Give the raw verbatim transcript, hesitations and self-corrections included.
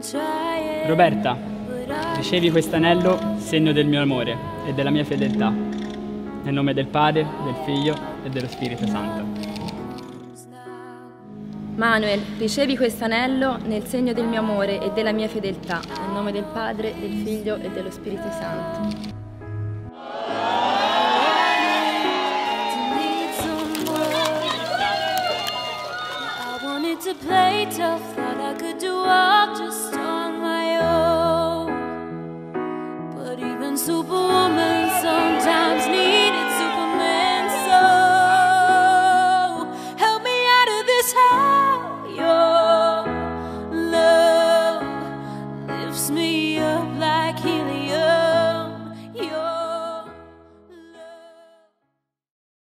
Roberta, ricevi quest'anello, segno del mio amore e della mia fedeltà. Nel nome del Padre, del Figlio e dello Spirito Santo. Manuel, ricevi quest'anello nel segno del mio amore e della mia fedeltà. Nel nome del Padre, del Figlio e dello Spirito Santo. To play tough.